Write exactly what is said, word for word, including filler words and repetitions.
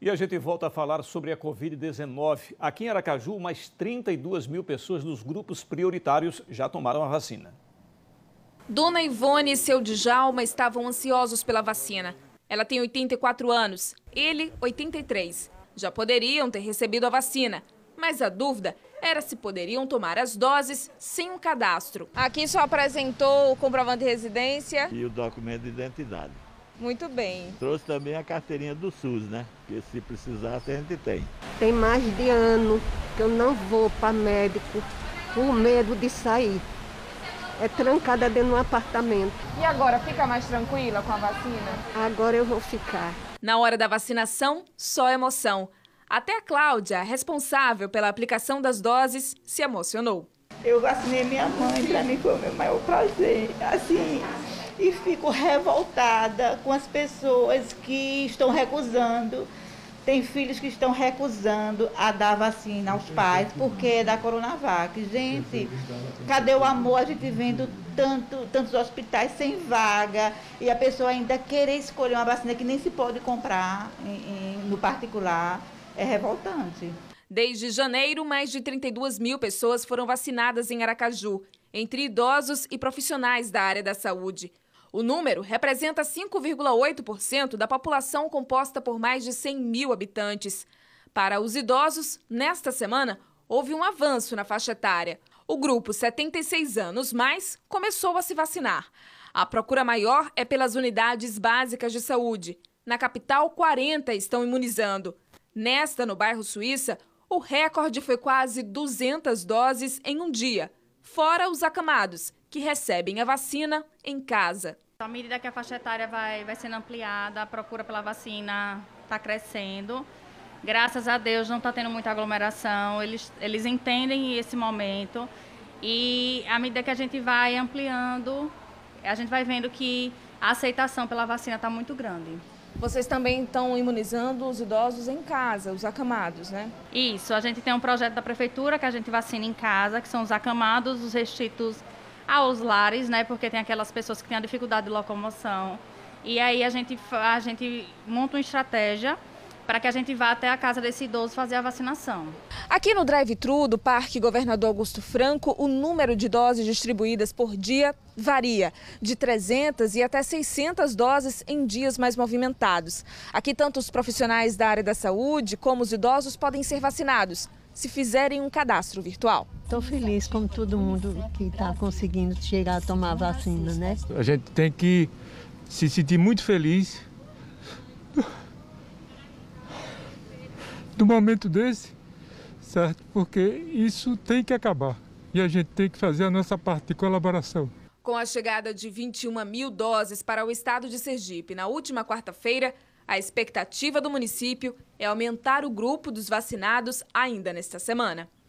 E a gente volta a falar sobre a Covid dezenove. Aqui em Aracaju, mais trinta e duas mil pessoas dos grupos prioritários já tomaram a vacina. Dona Ivone e seu Djalma estavam ansiosos pela vacina. Ela tem oitenta e quatro anos, ele oitenta e três. Já poderiam ter recebido a vacina, mas a dúvida era se poderiam tomar as doses sem um cadastro. Aqui só apresentou o comprovante de residência e o documento de identidade. Muito bem. Trouxe também a carteirinha do SUS, né? Que se precisar, a gente tem. Tem mais de ano que eu não vou para médico por medo de sair. É trancada dentro de um apartamento. E agora, fica mais tranquila com a vacina? Agora eu vou ficar. Na hora da vacinação, só emoção. Até a Cláudia, responsável pela aplicação das doses, se emocionou. Eu vacinei minha mãe, para mim foi o meu maior prazer. Assim, e fico revoltada com as pessoas que estão recusando. Tem filhos que estão recusando a dar vacina aos pais porque é da Coronavac. Gente, cadê o amor? A gente vendo tanto, tantos hospitais sem vaga e a pessoa ainda querer escolher uma vacina que nem se pode comprar em, em, no particular. É revoltante. Desde janeiro, mais de trinta e duas mil pessoas foram vacinadas em Aracaju, entre idosos e profissionais da área da saúde. O número representa cinco vírgula oito por cento da população composta por mais de cem mil habitantes. Para os idosos, nesta semana, houve um avanço na faixa etária. O grupo setenta e seis anos mais começou a se vacinar. A procura maior é pelas unidades básicas de saúde. Na capital, quarenta estão imunizando. Nesta, no bairro Suíça, o recorde foi quase duzentas doses em um dia, fora os acamados, que recebem a vacina em casa. À medida que a faixa etária vai, vai sendo ampliada, a procura pela vacina está crescendo. Graças a Deus não está tendo muita aglomeração, eles, eles entendem esse momento e à medida que a gente vai ampliando, a gente vai vendo que a aceitação pela vacina está muito grande. Vocês também estão imunizando os idosos em casa, os acamados, né? Isso, a gente tem um projeto da prefeitura que a gente vacina em casa, que são os acamados, os restritos aos lares, né? Porque tem aquelas pessoas que têm a dificuldade de locomoção. E aí a gente, a gente monta uma estratégia para que a gente vá até a casa desse idoso fazer a vacinação. Aqui no drive-thru do Parque Governador Augusto Franco, o número de doses distribuídas por dia varia, de trezentas e até seiscentas doses em dias mais movimentados. Aqui, tanto os profissionais da área da saúde como os idosos podem ser vacinados, se fizerem um cadastro virtual. Estou feliz como todo mundo que está conseguindo chegar a tomar a vacina, né? A gente tem que se sentir muito feliz do momento desse, certo? Porque isso tem que acabar e a gente tem que fazer a nossa parte de colaboração. Com a chegada de vinte e uma mil doses para o estado de Sergipe na última quarta-feira, a expectativa do município é aumentar o grupo dos vacinados ainda nesta semana.